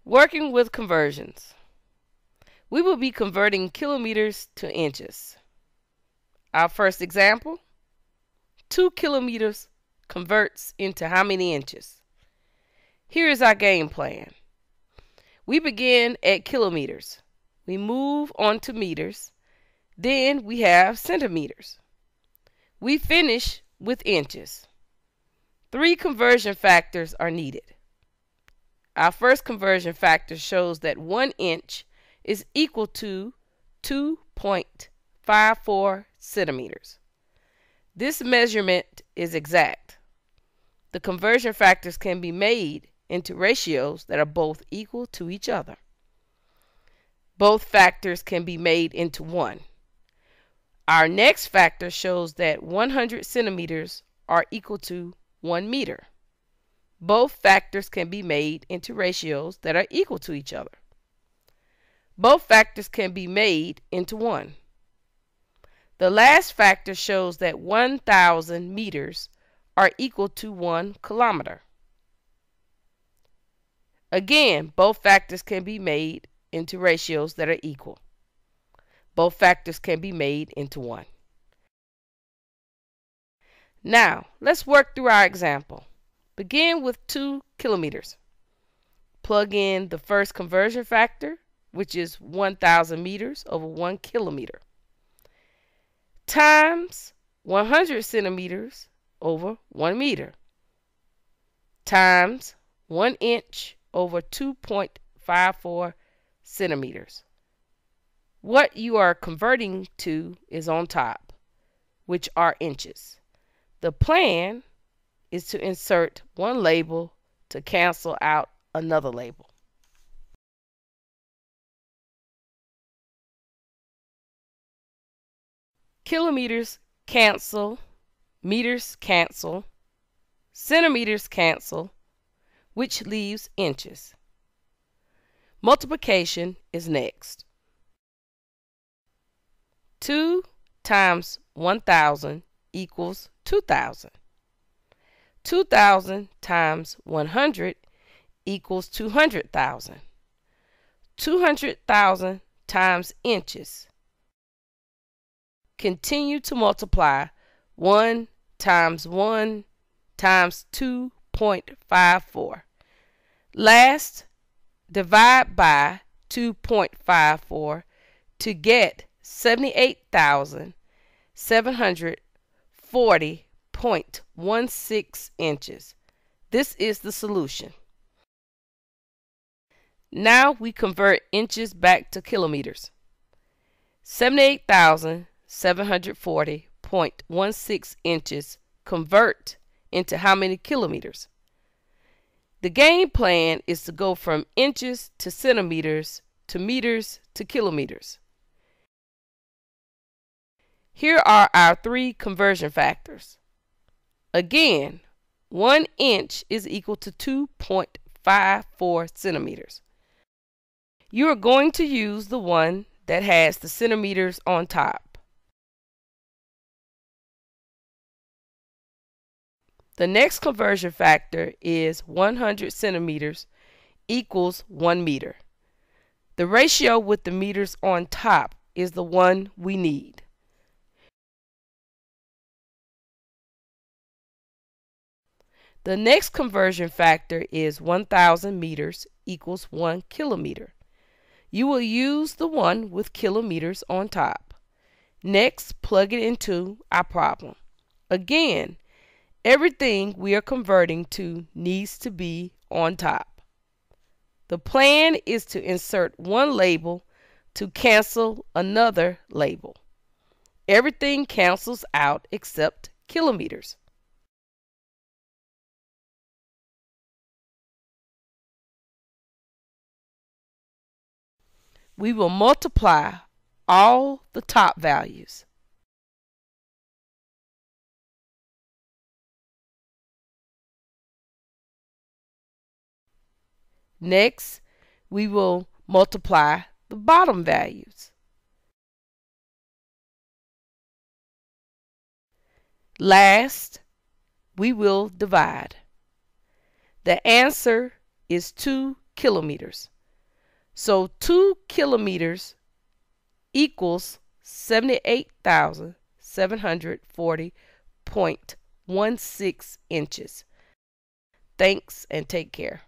Working with conversions. We will be converting kilometers to inches. Our first example, 2 kilometers converts into how many inches? Here is our game plan. We begin at kilometers. We move on to meters. Then we have centimeters. We finish with inches. 3 conversion factors are needed. Our first conversion factor shows that 1 inch is equal to 2.54 centimeters. This measurement is exact. The conversion factors can be made into ratios that are both equal to each other. Both factors can be made into 1. Our next factor shows that 100 centimeters are equal to 1 meter. Both factors can be made into ratios that are equal to each other. Both factors can be made into 1. The last factor shows that 1,000 meters are equal to 1 kilometer. Again, both factors can be made into ratios that are equal. Both factors can be made into 1. Now, let's work through our example. Begin with 2 kilometers. Plug in the first conversion factor, which is 1,000 meters over 1 kilometer, times 100 centimeters over 1 meter, times 1 inch over 2.54 centimeters. What you are converting to is on top, which are inches. The plan is to insert one label to cancel out another label. Kilometers cancel, meters cancel, centimeters cancel, which leaves inches. Multiplication is next. 2 times 1,000 equals 2,000. 2,000 times 100 equals 200,000. 200,000 times inches. Continue to multiply 1 times 2.54. Last, divide by 2.54 to get 78,740.16 inches. This is the solution. Now we convert inches back to kilometers. 78,740.16 inches convert into how many kilometers? The game plan is to go from inches to centimeters to meters to kilometers. Here are our 3 conversion factors. Again, 1 inch is equal to 2.54 centimeters. You are going to use the one that has the centimeters on top. The next conversion factor is 100 centimeters equals 1 meter. The ratio with the meters on top is the one we need. The next conversion factor is 1,000 meters equals 1 kilometer. You will use the one with kilometers on top. Next, plug it into our problem. Again, everything we are converting to needs to be on top. The plan is to insert one label to cancel another label. Everything cancels out except kilometers. We will multiply all the top values. Next, we will multiply the bottom values. Last, we will divide. The answer is 2 kilometers. So 2 kilometers equals 78,740.16 inches. Thanks and take care.